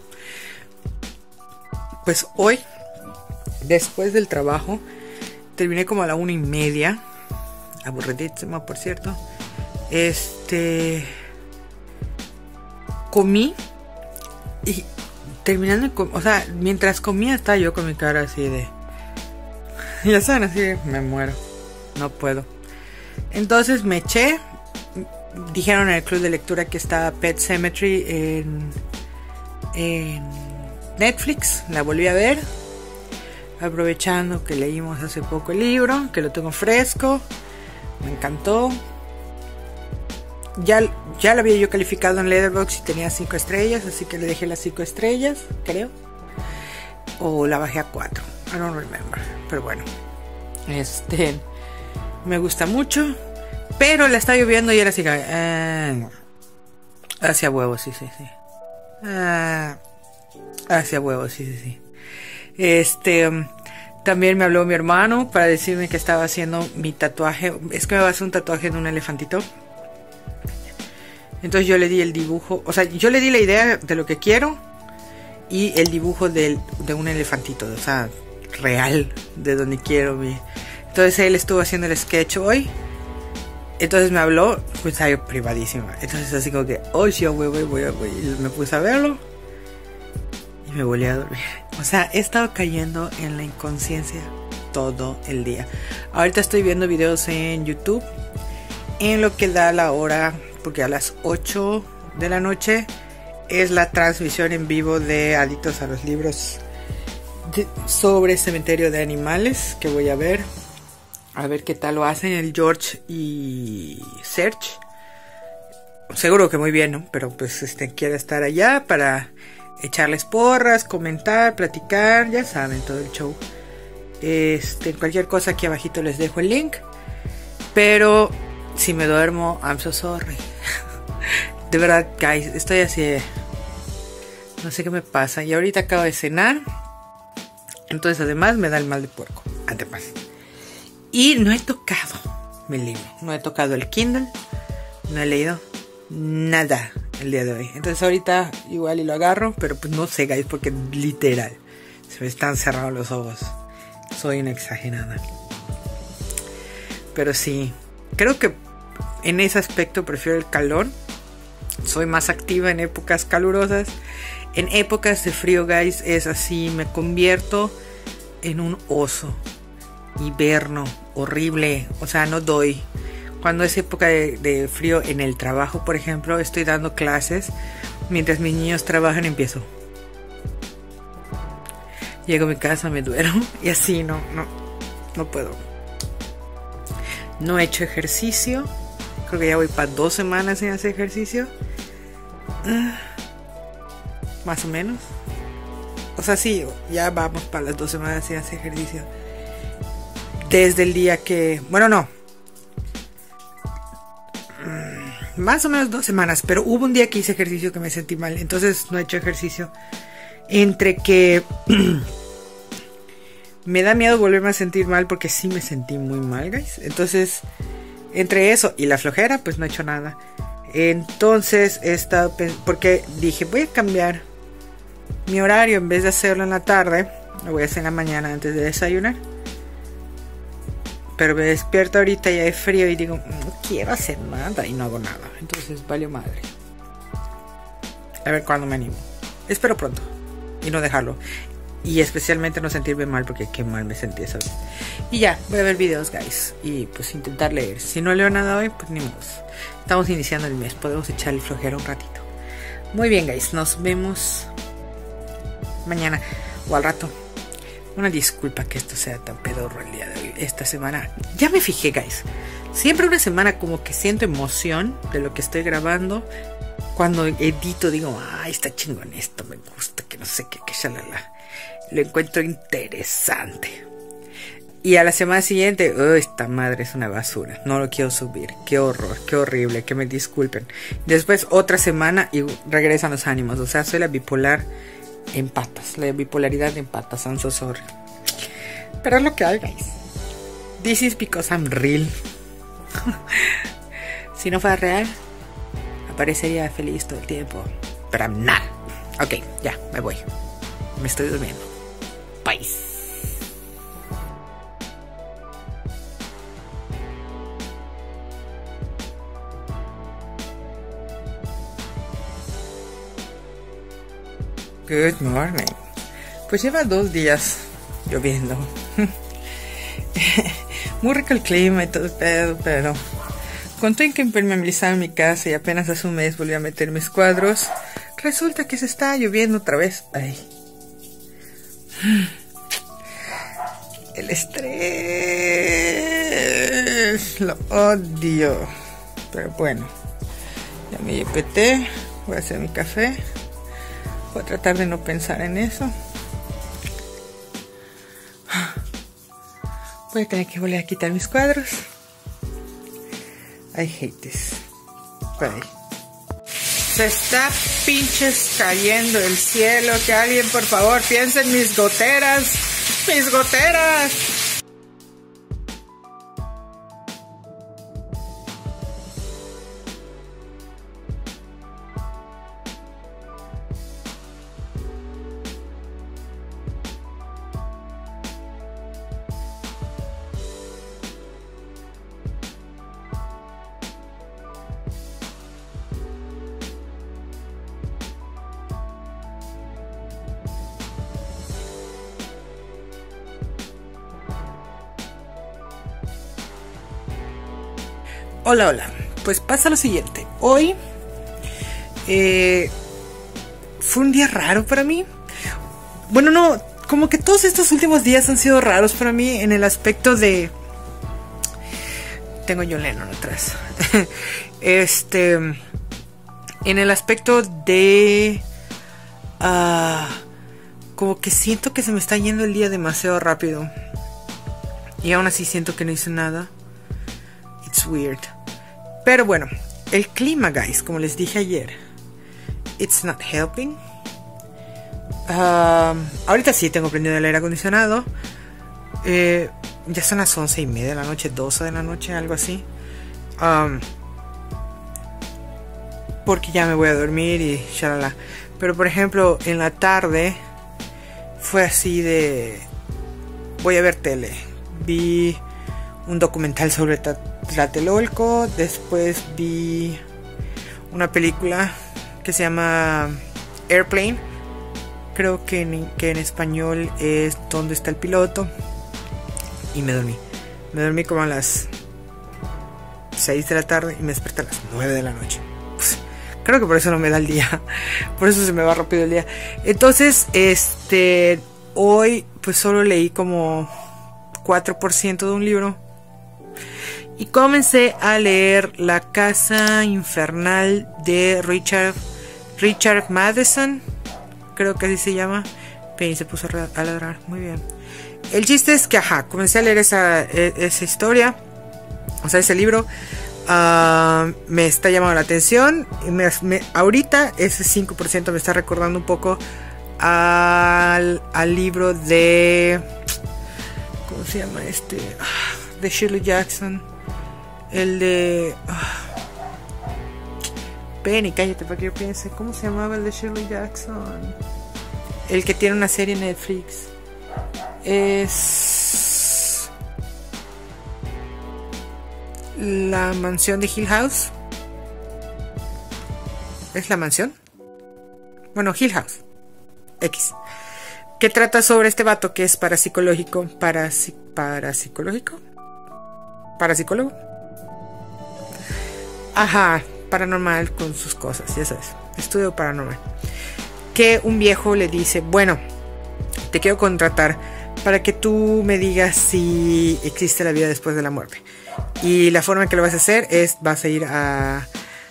[SPEAKER 1] Pues hoy, después del trabajo, terminé como a la 1:30, aburridísima por cierto. Comí y terminando, o sea, mientras comía estaba yo con mi cara así de, ya saben, así de, me muero, no puedo. Entonces me eché, dijeron en el club de lectura que está Pet Sematary en Netflix, la volví a ver, aprovechando que leímos hace poco el libro, que lo tengo fresco, me encantó. Ya lo había yo calificado en Letterboxd y tenía 5 estrellas, así que le dejé las 5 estrellas, creo. O la bajé a 4, I don't remember. Pero bueno, me gusta mucho. Pero la estaba lloviendo y era así, hacia huevos, sí. Hacia huevos, sí. También me habló mi hermano para decirme que estaba haciendo mi tatuaje. Es que me va a hacer un tatuaje de un elefantito. Entonces yo le di el dibujo, o sea, yo le di la idea de lo que quiero y el dibujo de un elefantito, o sea, real, de donde quiero. Entonces él estuvo haciendo el sketch hoy. Entonces me habló, pues ahí privadísima. Entonces así como que, oh, sí, voy. Y me puse a verlo y me volví a dormir. O sea, he estado cayendo en la inconsciencia todo el día. Ahorita estoy viendo videos en YouTube en lo que da la hora, porque a las 8 de la noche es la transmisión en vivo de Adictos a los Libros sobre Cementerio de Animales, que voy a ver qué tal lo hacen el George y Serge. Seguro que muy bien, ¿no? Pero pues quiero estar allá para echarles porras, comentar, platicar, ya saben, todo el show. Cualquier cosa aquí abajito les dejo el link. Pero si me duermo, I'm so sorry. De verdad, guys, estoy así, no sé qué me pasa. Y ahorita acabo de cenar. Entonces además me da el mal de puerco. Además. Y no he tocado mi libro. No he tocado el Kindle. No he leído nada el día de hoy. Entonces ahorita igual y lo agarro. Pero pues no sé, guys, porque literal se me están cerrados los ojos. Soy una exagerada. Pero sí, creo que en ese aspecto prefiero el calor. Soy más activa en épocas calurosas. En épocas de frío, guys, es así, me convierto en un oso hiberno, horrible. O sea, no doy. Cuando es época de frío en el trabajo, por ejemplo, estoy dando clases. Mientras mis niños trabajan, empiezo. Llego a mi casa, me duermo. Y así, no puedo. No he hecho ejercicio. Creo que ya voy para 2 semanas sin hacer ejercicio. Más o menos. O sea, sí, ya vamos para las 2 semanas sin hacer ejercicio. Desde el día que... Bueno, no. Más o menos 2 semanas. Pero hubo un día que hice ejercicio que me sentí mal. Entonces no he hecho ejercicio. Entre que... me da miedo volverme a sentir mal porque sí me sentí muy mal, guys. Entonces, entre eso y la flojera, pues no he hecho nada. Entonces, porque dije, voy a cambiar mi horario. En vez de hacerlo en la tarde, lo voy a hacer en la mañana antes de desayunar. Pero me despierto ahorita y hay frío y digo, no quiero hacer nada y no hago nada. Entonces, valió madre. A ver cuándo me animo. Espero pronto y no dejarlo. Y especialmente no sentirme mal, porque qué mal me sentí esa vez. Y ya, voy a ver videos, guys. Y pues intentar leer. Si no leo nada hoy, pues ni modo. Estamos iniciando el mes, podemos echar el flojero un ratito. Muy bien, guys, nos vemos mañana o al rato. Una disculpa que esto sea tan pedorro el día de hoy. Esta semana, ya me fijé, guys. Siempre una semana como que siento emoción de lo que estoy grabando. Cuando edito digo, ay, está chingón esto, me gusta, que no sé qué, que shalala. Lo encuentro interesante. Y a la semana siguiente, uy, esta madre es una basura, no lo quiero subir, qué horror, qué horrible, que me disculpen. Después otra semana y regresan los ánimos, o sea, soy la bipolar en patas, la bipolaridad en patas, I'm so sorry. Pero es lo que hay, guys. This is because I'm real. Si no fuera real, aparecería feliz todo el tiempo, pero I'm not. Ok, ya, me voy, me estoy durmiendo. Bye. Good morning. Pues lleva 2 días lloviendo. Muy rico el clima y todo el pedo, pero con todo que impermeabilizar mi casa y apenas hace un mes volví a meter mis cuadros, resulta que se está lloviendo otra vez. Ay. El estrés. Lo odio. Pero bueno. Ya me llepeté. Voy a hacer mi café. Voy a tratar de no pensar en eso. Voy a tener que volver a quitar mis cuadros. I hate this. Bye. Se está pinches cayendo el cielo. Que alguien por favor piense en mis goteras. ¡Mis goteras! Hola, hola. Pues pasa lo siguiente. Hoy fue un día raro para mí. Bueno, no, como que todos estos últimos días han sido raros para mí en el aspecto de... Tengo John Lennon atrás. En el aspecto de... como que siento que se me está yendo el día demasiado rápido. Y aún así siento que no hice nada. It's weird. Pero bueno, el clima, guys, como les dije ayer, it's not helping. Ahorita sí tengo prendido el aire acondicionado. Ya son las 11:30 de la noche, 12 de la noche, algo así. Porque ya me voy a dormir y shalala. Pero por ejemplo, en la tarde fue así de... Voy a ver tele. Vi un documental sobre Tlatelolco. Después vi una película que se llama Airplane. Creo que en español es ¿Dónde está el piloto? Y me dormí. Me dormí como a las 6 de la tarde y me desperté a las 9 de la noche. Pues, creo que por eso no me da el día. Por eso se me va rápido el día. Entonces, hoy pues solo leí como 4% de un libro. Y comencé a leer La Casa Infernal de Richard Matheson. Creo que así se llama. Penny se puso a ladrar. Muy bien. El chiste es que, comencé a leer esa historia. O sea, ese libro. Me está llamando la atención. Ahorita ese 5% me está recordando un poco al libro de... ¿Cómo se llama este? De Shirley Jackson. El de... Penny, cállate para que yo piense. ¿Cómo se llamaba el de Shirley Jackson? El que tiene una serie en Netflix. Es... La mansión de Hill House. ¿Es la mansión? Bueno, Hill House. X. Que trata sobre este vato que es parapsicológico. ¿Parapsicológico? ¿Parapsicólogo? Paranormal con sus cosas, ya sabes. Estudio paranormal. Que un viejo le dice: bueno, te quiero contratar para que tú me digas si existe la vida después de la muerte. Y la forma en que lo vas a hacer es: vas a ir a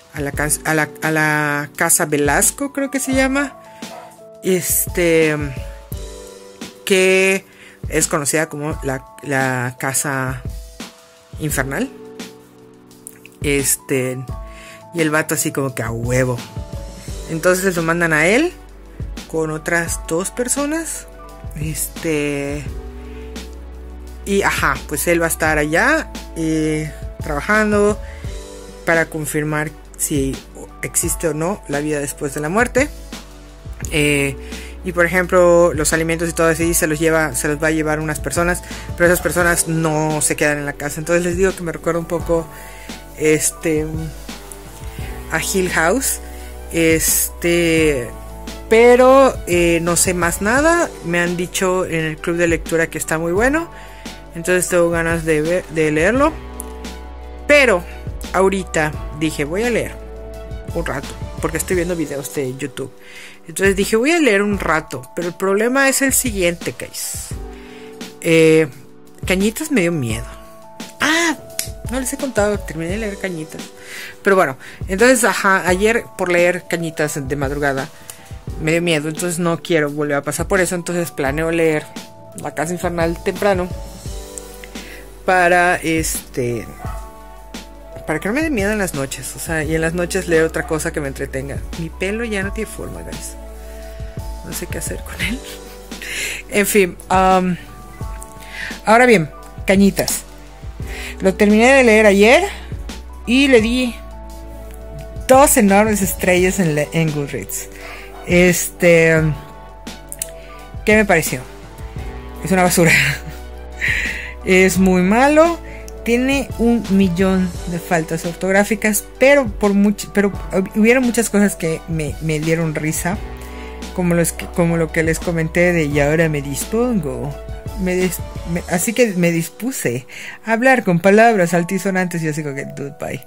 [SPEAKER 1] la casa Velasco, creo que se llama. Que Es conocida como la casa infernal. Y el vato así como que a huevo. Entonces lo mandan a él con otras 2 personas. Y pues él va a estar allá trabajando para confirmar si existe o no la vida después de la muerte. Y por ejemplo, los alimentos y todo así se los va a llevar unas personas, pero esas personas no se quedan en la casa. Entonces les digo que me recuerda un poco a Hill House. Pero no sé más nada. Me han dicho en el club de lectura que está muy bueno. Entonces tengo ganas de leerlo. Pero ahorita dije, voy a leer un rato, porque estoy viendo videos de YouTube. Entonces dije, voy a leer un rato. Pero el problema es el siguiente, guys. Cañitas me dio miedo. No les he contado, terminé de leer Cañitas. Pero bueno, entonces ayer por leer Cañitas de madrugada me dio miedo. Entonces no quiero volver a pasar por eso. Entonces planeo leer La Casa Infernal temprano, para que no me dé miedo en las noches. O sea, y en las noches leer otra cosa que me entretenga. Mi pelo ya no tiene forma, guys. No sé qué hacer con él. En fin, ahora bien, Cañitas lo terminé de leer ayer y le di 2 enormes estrellas en Goodreads. ¿Qué me pareció? Es una basura. Es muy malo. Tiene 1,000,000 de faltas ortográficas, pero hubieron muchas cosas que me dieron risa, como lo que les comenté de y ahora me dispongo. Así que me dispuse a hablar con palabras altisonantes y así como que dude, bye.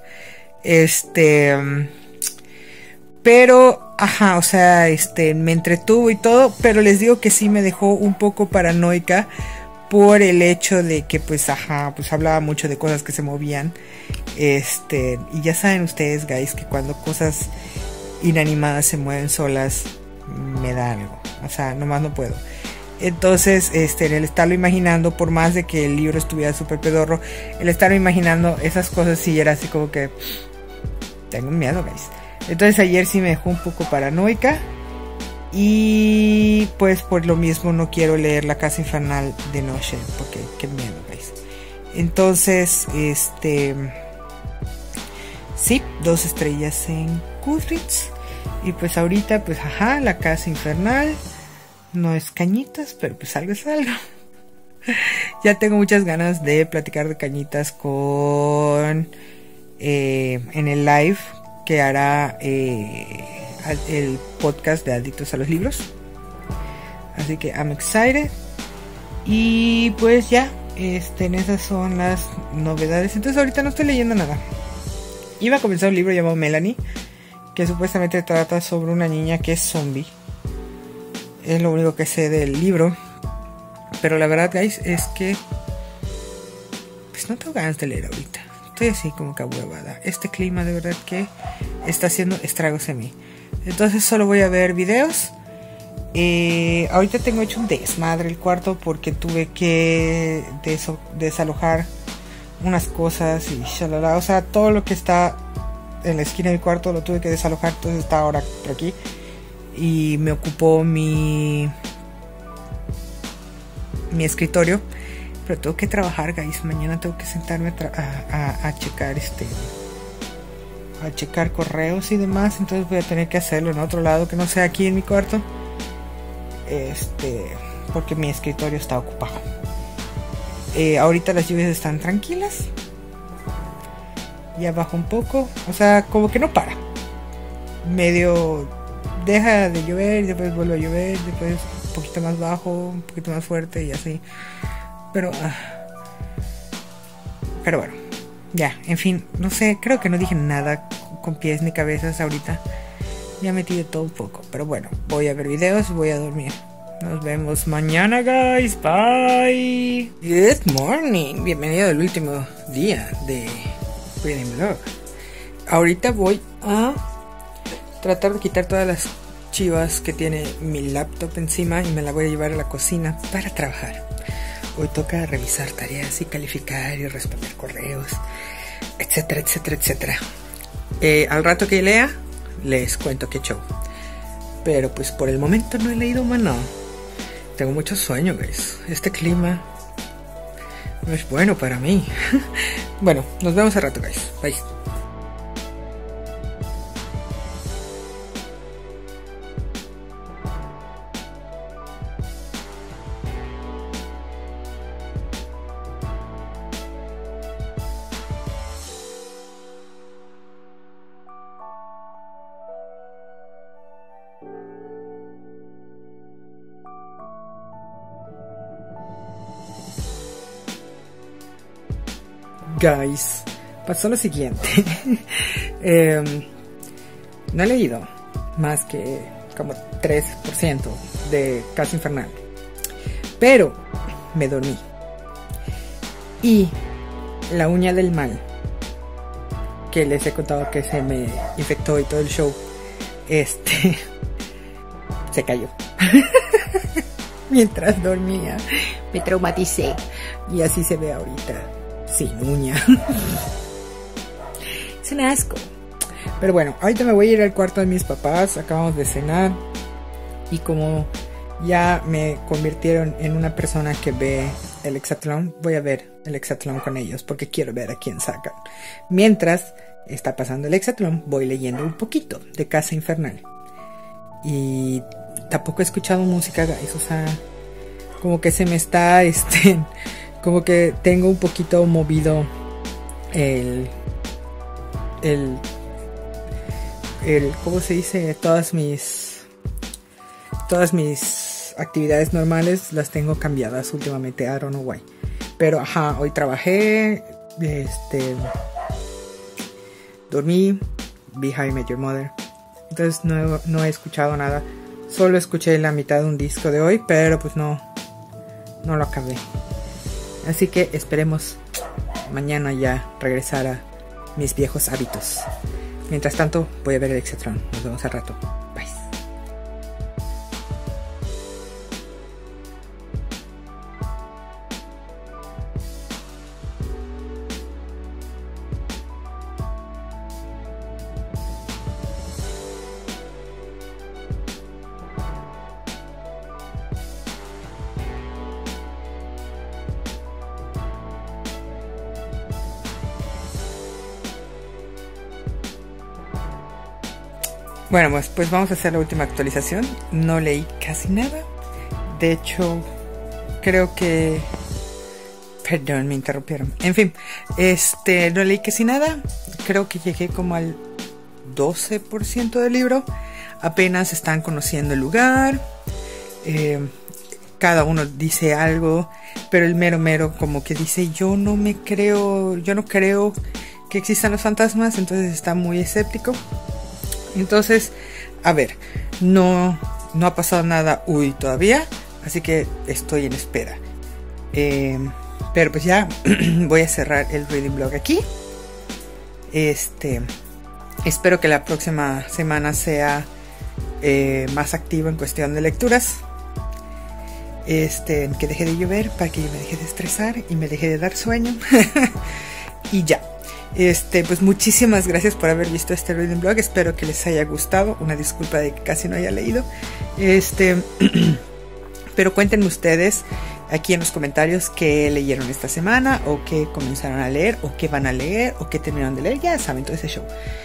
[SPEAKER 1] Pero o sea, me entretuvo y todo, pero les digo que sí me dejó un poco paranoica por el hecho de que pues hablaba mucho de cosas que se movían. Y ya saben ustedes, guys, que cuando cosas inanimadas se mueven solas me da algo, o sea, nomás no puedo. Entonces, el estarlo imaginando, por más de que el libro estuviera súper pedorro, el estarlo imaginando esas cosas sí era así como que tengo miedo, guys. Entonces ayer sí me dejó un poco paranoica. Y pues por lo mismo no quiero leer La Casa Infernal de noche, porque qué miedo, guys. Entonces, sí, 2 estrellas en Goodreads. Y pues ahorita, pues La Casa Infernal. No es Cañitas, pero pues algo es algo. Ya tengo muchas ganas de platicar de Cañitas en el live que hará el podcast de Adictos a los Libros. Así que I'm excited. Y pues ya, esas son las novedades. Entonces ahorita no estoy leyendo nada. Iba a comenzar un libro llamado Melanie, que supuestamente trata sobre una niña que es zombie. Es lo único que sé del libro. Pero la verdad, guys, es que pues no tengo ganas de leer ahorita. Estoy así como que ahuevada. Este clima de verdad que está haciendo estragos en mí. Entonces solo voy a ver videos. Ahorita tengo hecho un desmadre el cuarto porque tuve que desalojar unas cosas y shalala. O sea, todo lo que está en la esquina del cuarto lo tuve que desalojar. Entonces está ahora por aquí. Y me ocupó mi escritorio. Pero tengo que trabajar, guys. Mañana tengo que sentarme a checar a checar correos y demás. Entonces voy a tener que hacerlo en otro lado que no sea aquí en mi cuarto. Porque mi escritorio está ocupado. Ahorita las lluvias están tranquilas. Ya bajó un poco. O sea, como que no para. Medio deja de llover y después vuelve a llover. Después un poquito más bajo, un poquito más fuerte y así. Pero bueno. Ya, en fin, no sé, creo que no dije nada con pies ni cabezas ahorita. Ya metí de todo un poco, pero bueno, voy a ver videos y voy a dormir. Nos vemos mañana, guys. Bye. Good morning. Bienvenido al último día de Reading Blog. Ahorita voy a tratar de quitar todas las chivas que tiene mi laptop encima y me la voy a llevar a la cocina para trabajar. hoy toca revisar tareas y calificar y responder correos, etcétera, etcétera, etcétera. Al rato que lea, les cuento qué show. Pero pues por el momento no he leído más nada. Tengo mucho sueño, guys. Este clima no es bueno para mí. Bueno, nos vemos al rato, guys. Bye. Guys, pasó lo siguiente. No he leído más que como 3% de Casa Infernal, pero me dormí y La Uña del Mal, que les he contado que se me infectó y todo el show, se cayó mientras dormía. Me traumaticé y así se ve ahorita, sin uña. Es un asco. Pero bueno, ahorita me voy a ir al cuarto de mis papás. Acabamos de cenar y como ya me convirtieron en una persona que ve el hexatlón, voy a ver el hexatlón con ellos porque quiero ver a quién sacan. Mientras está pasando el hexatlón, voy leyendo un poquito de Casa Infernal. Y tampoco he escuchado música, guys. O sea, como que se me está como que tengo un poquito movido ¿cómo se dice? Todas mis actividades normales las tengo cambiadas últimamente. I don't know why. Pero hoy trabajé, dormí, vi How I Met Your Mother. Entonces no he escuchado nada. Solo escuché la mitad de un disco de hoy, pero pues no lo acabé. Así que esperemos mañana ya regresar a mis viejos hábitos. Mientras tanto, voy a ver el hexatlón. Nos vemos al rato. Bye. Bueno, pues vamos a hacer la última actualización. No leí casi nada. De hecho, creo que... Perdón, me interrumpieron. En fin, no leí casi nada. Creo que llegué como al 12% del libro. Apenas están conociendo el lugar. Cada uno dice algo. Pero el mero como que dice, yo no creo que existan los fantasmas. Entonces está muy escéptico. Entonces, a ver, no ha pasado nada todavía, así que estoy en espera. Pero pues ya voy a cerrar el reading blog aquí. Espero que la próxima semana sea más activo en cuestión de lecturas. Que deje de llover para que yo me deje de estresar y me deje de dar sueño. Y ya. Pues muchísimas gracias por haber visto este reading blog. Espero que les haya gustado. Una disculpa de que casi no haya leído. Pero cuéntenme ustedes aquí en los comentarios qué leyeron esta semana, o qué comenzaron a leer, o qué van a leer, o qué terminaron de leer. Ya saben, todo ese show.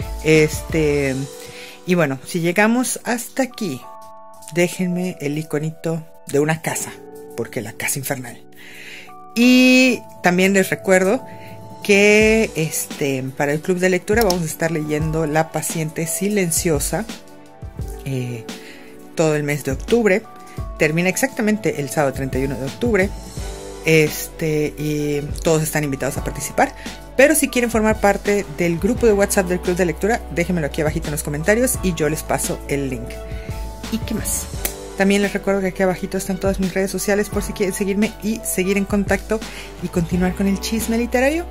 [SPEAKER 1] Y bueno, si llegamos hasta aquí, déjenme el iconito de una casa, porque la Casa Infernal. Y también les recuerdo que para el club de lectura vamos a estar leyendo La Paciente Silenciosa todo el mes de octubre. Termina exactamente el sábado 31 de octubre. Y todos están invitados a participar. Pero si quieren formar parte del grupo de WhatsApp del club de lectura, déjenmelo aquí abajito en los comentarios y yo les paso el link. ¿Y qué más? También les recuerdo que aquí abajito están todas mis redes sociales por si quieren seguirme y seguir en contacto y continuar con el chisme literario.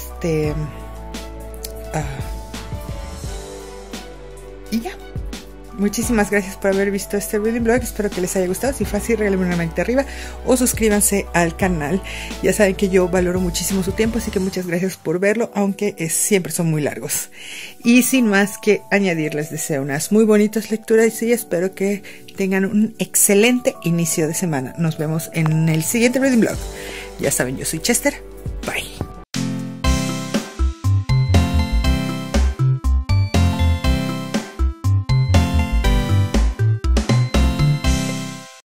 [SPEAKER 1] Y ya. Muchísimas gracias por haber visto este reading blog. Espero que les haya gustado. Si fue así, regálenme una manita arriba o suscríbanse al canal. Ya saben que yo valoro muchísimo su tiempo, así que muchas gracias por verlo, aunque siempre son muy largos. Y sin más que añadir, les deseo unas muy bonitas lecturas y espero que tengan un excelente inicio de semana. Nos vemos en el siguiente reading blog. Ya saben, yo soy Chester.